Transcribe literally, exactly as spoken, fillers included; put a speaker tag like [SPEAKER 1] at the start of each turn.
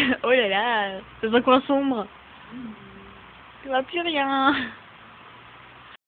[SPEAKER 1] Oh là là, c'est un coin sombre. Tu vois plus rien.